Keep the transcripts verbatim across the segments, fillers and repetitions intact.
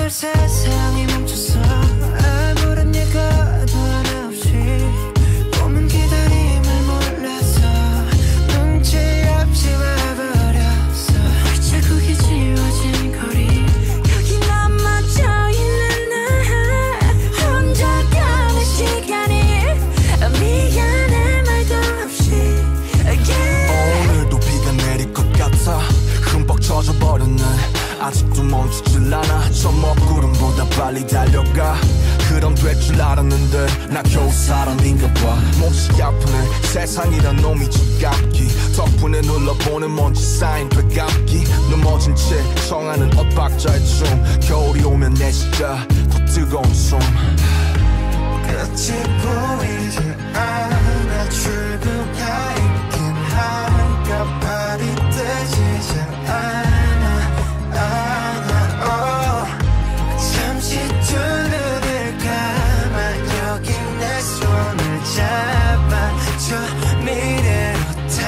세상이 멈췄어. 아무런 예가도 하나 없이 꿈은 기다림을 몰라서 눈치 없이 와버렸어. 자국이 지워진 거리 여기 남아져 있는 나 혼자 가는 시간이 미안해 말도 없이 yeah. 오늘도 비가 내릴 것 같아. 흠뻑 젖어버렸네. 아직도 멈추질 않아. 저 먹구름보다 빨리 달려가. 그럼 될 줄 알았는데 나 겨우 사람인가 봐. 몹시 아프네 세상이란 놈이 지갑기. 덕분에 눌러보는 먼지 쌓인 되감기. 넘어진 채 청하는 엇박자의 춤. 겨울이 오면 내 시가 더 뜨거운 숨. 끝이 보이지 않아. 출구가 있긴 한가발이 뜨지 않아. 잠시 두 눈을 감아 여기 내 손을 잡아줘. 미래로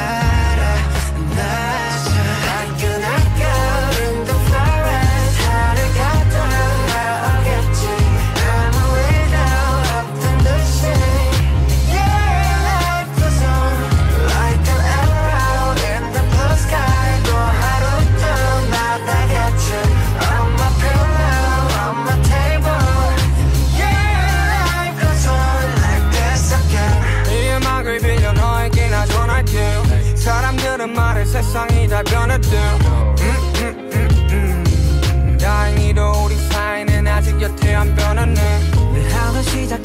달아나자. I gonna go in the forest. 하늘 가도 나오겠지. 아무 일도 없던 듯이 yeah. Life goes on like an arrow in the blue sky. 또 하루도 나다겠지. On my pillow, on my table yeah. Life goes on like this again. 이 음악을 빌려 너에게 나 전할게. 사람들은 말해 세상이 다 변했대. 음, 음, 음, 음. 다행히도 우리 사이는 아직 여태 안 변했네. 늘 하루 시작